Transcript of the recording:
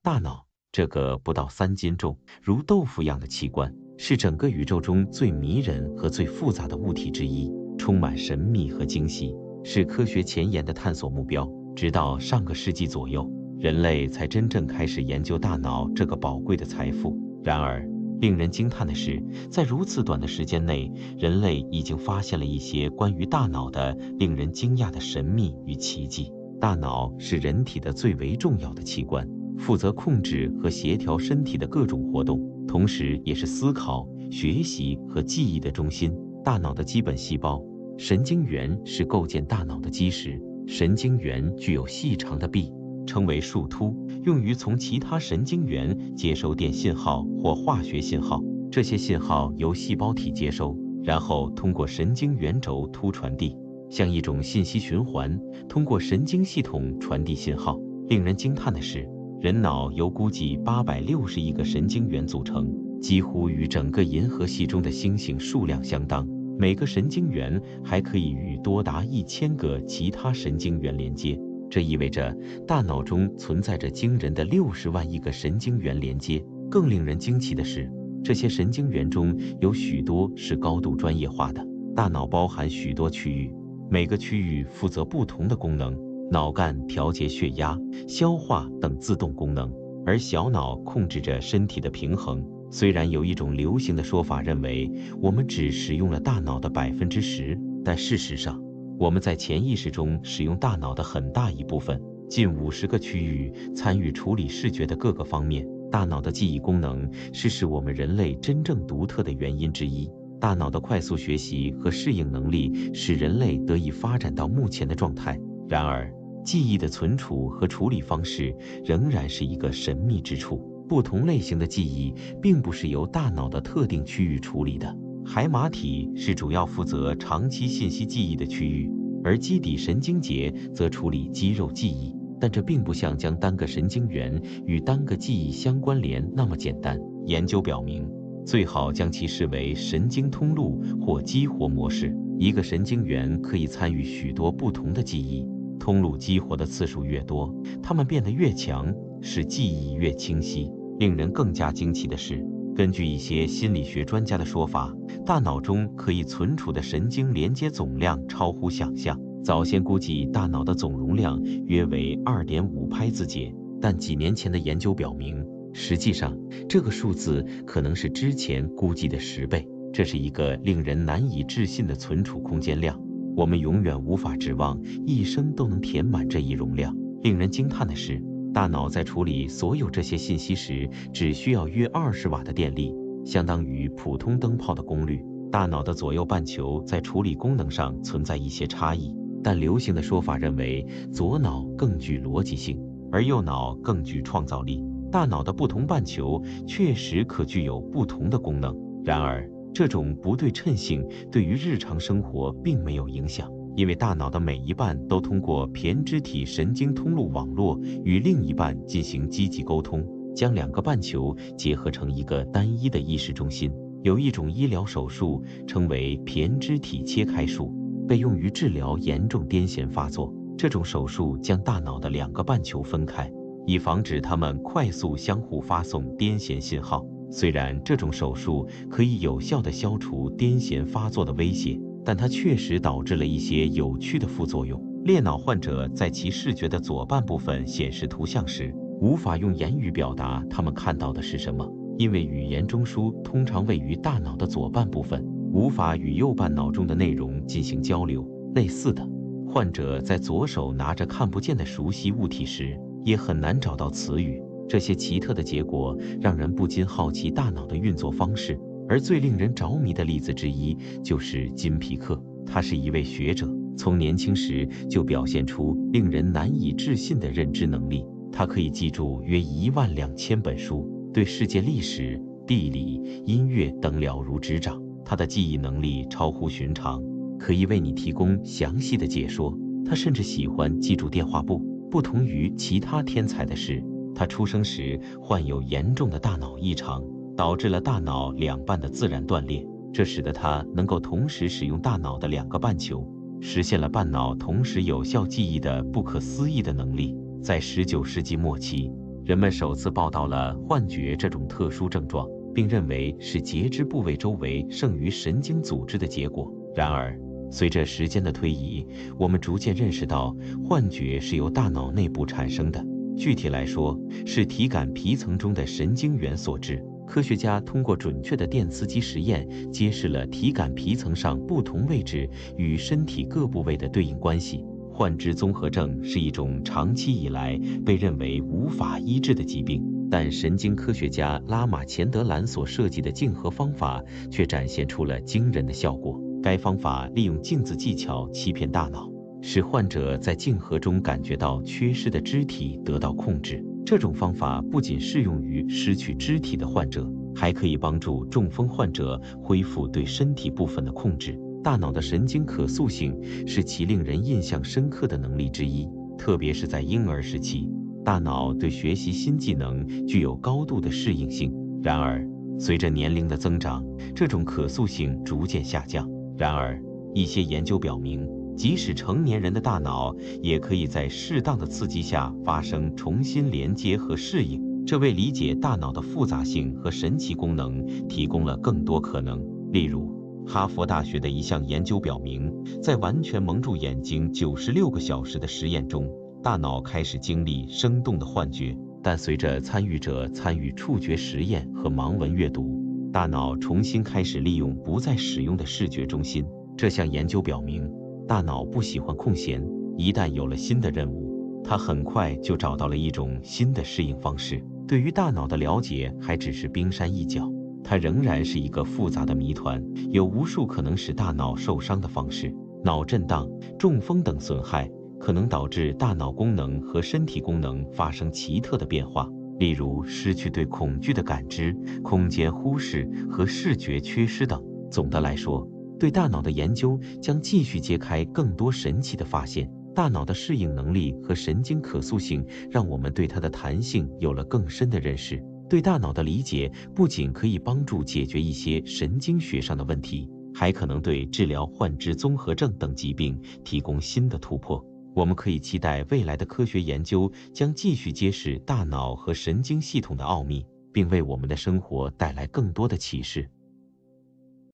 大脑这个不到3斤重、如豆腐样的器官，是整个宇宙中最迷人和最复杂的物体之一，充满神秘和惊喜，是科学前沿的探索目标。直到上个世纪左右，人类才真正开始研究大脑这个宝贵的财富。然而，令人惊叹的是，在如此短的时间内，人类已经发现了一些关于大脑的令人惊讶的神秘与奇迹。大脑是人体的最为重要的器官，负责控制和协调身体的各种活动，同时也是思考、学习和记忆的中心。大脑的基本细胞神经元是构建大脑的基石。神经元具有细长的臂，称为树突，用于从其他神经元接收电信号或化学信号。这些信号由细胞体接收，然后通过神经元轴突传递，像一种信息循环，通过神经系统传递信号。令人惊叹的是，人脑由估计860亿个神经元组成，几乎与整个银河系中的星星数量相当。每个神经元还可以与多达1000个其他神经元连接，这意味着大脑中存在着惊人的60万亿个神经元连接。更令人惊奇的是，这些神经元中有许多是高度专业化的。大脑包含许多区域，每个区域负责不同的功能。脑干调节血压、消化等自动功能，而小脑控制着身体的平衡。虽然有一种流行的说法认为我们只使用了大脑的10%，但事实上，我们在潜意识中使用大脑的很大一部分，近50个区域参与处理视觉的各个方面。大脑的记忆功能是使我们人类真正独特的原因之一。大脑的快速学习和适应能力使人类得以发展到目前的状态。然而，记忆的存储和处理方式仍然是一个神秘之处。不同类型的记忆并不是由大脑的特定区域处理的。海马体是主要负责长期信息记忆的区域，而基底神经节则处理肌肉记忆。但这并不像将单个神经元与单个记忆相关联那么简单。研究表明，最好将其视为神经通路或激活模式。一个神经元可以参与许多不同的记忆，通路激活的次数越多，它们变得越强，使记忆越清晰。令人更加惊奇的是，根据一些心理学专家的说法，大脑中可以存储的神经连接总量超乎想象。早先估计大脑的总容量约为2.5拍字节，但几年前的研究表明，实际上这个数字可能是之前估计的10倍。这是一个令人难以置信的存储空间量，我们永远无法指望一生都能填满这一容量。令人惊叹的是，大脑在处理所有这些信息时，只需要约20瓦的电力，相当于普通灯泡的功率。大脑的左右半球在处理功能上存在一些差异，但流行的说法认为左脑更具逻辑性，而右脑更具创造力。大脑的不同半球确实可具有不同的功能，然而这种不对称性对于日常生活并没有影响。因为大脑的每一半都通过胼胝体神经通路网络与另一半进行积极沟通，将2个半球结合成一个单一的意识中心。有一种医疗手术称为胼胝体切开术，被用于治疗严重癫痫发作。这种手术将大脑的2个半球分开，以防止它们快速相互发送癫痫信号。虽然这种手术可以有效地消除癫痫发作的威胁，但它确实导致了一些有趣的副作用。裂脑患者在其视觉的左半部分显示图像时，无法用言语表达他们看到的是什么，因为语言中枢通常位于大脑的左半部分，无法与右半脑中的内容进行交流。类似的，患者在左手拿着看不见的熟悉物体时，也很难找到词语。这些奇特的结果让人不禁好奇大脑的运作方式。而最令人着迷的例子之一就是金皮克，他是一位学者，从年轻时就表现出令人难以置信的认知能力。他可以记住约12000本书，对世界历史、地理、音乐等了如指掌。他的记忆能力超乎寻常，可以为你提供详细的解说。他甚至喜欢记住电话簿。不同于其他天才的是，他出生时患有严重的大脑异常，导致了大脑2半的自然断裂，这使得他能够同时使用大脑的2个半球，实现了半脑同时有效记忆的不可思议的能力。在19世纪末期， 人们首次报道了幻觉这种特殊症状，并认为是截肢部位周围剩余神经组织的结果。然而，随着时间的推移，我们逐渐认识到，幻觉是由大脑内部产生的。具体来说，是体感皮层中的神经元所致。科学家通过准确的电刺激实验，揭示了体感皮层上不同位置与身体各部位的对应关系。幻肢综合症是一种长期以来被认为无法医治的疾病，但神经科学家拉马钱德兰所设计的竞合方法却展现出了惊人的效果。该方法利用镜子技巧欺骗大脑，使患者在竞合中感觉到缺失的肢体得到控制。这种方法不仅适用于失去肢体的患者，还可以帮助中风患者恢复对身体部分的控制。大脑的神经可塑性是其令人印象深刻的能力之一，特别是在婴儿时期，大脑对学习新技能具有高度的适应性。然而，随着年龄的增长，这种可塑性逐渐下降。然而，一些研究表明，即使成年人的大脑也可以在适当的刺激下发生重新连接和适应，这为理解大脑的复杂性和神奇功能提供了更多可能。例如，哈佛大学的一项研究表明，在完全蒙住眼睛96个小时的实验中，大脑开始经历生动的幻觉，但随着参与者参与触觉实验和盲文阅读，大脑重新开始利用不再使用的视觉中心。这项研究表明，大脑不喜欢空闲，一旦有了新的任务，它很快就找到了一种新的适应方式。对于大脑的了解还只是冰山一角，它仍然是一个复杂的谜团，有无数可能使大脑受伤的方式。脑震荡、中风等损害可能导致大脑功能和身体功能发生奇特的变化，例如失去对恐惧的感知、空间忽视和视觉缺失等。总的来说，对大脑的研究将继续揭开更多神奇的发现。大脑的适应能力和神经可塑性让我们对它的弹性有了更深的认识。对大脑的理解不仅可以帮助解决一些神经学上的问题，还可能对治疗幻肢综合症等疾病提供新的突破。我们可以期待未来的科学研究将继续揭示大脑和神经系统的奥秘，并为我们的生活带来更多的启示。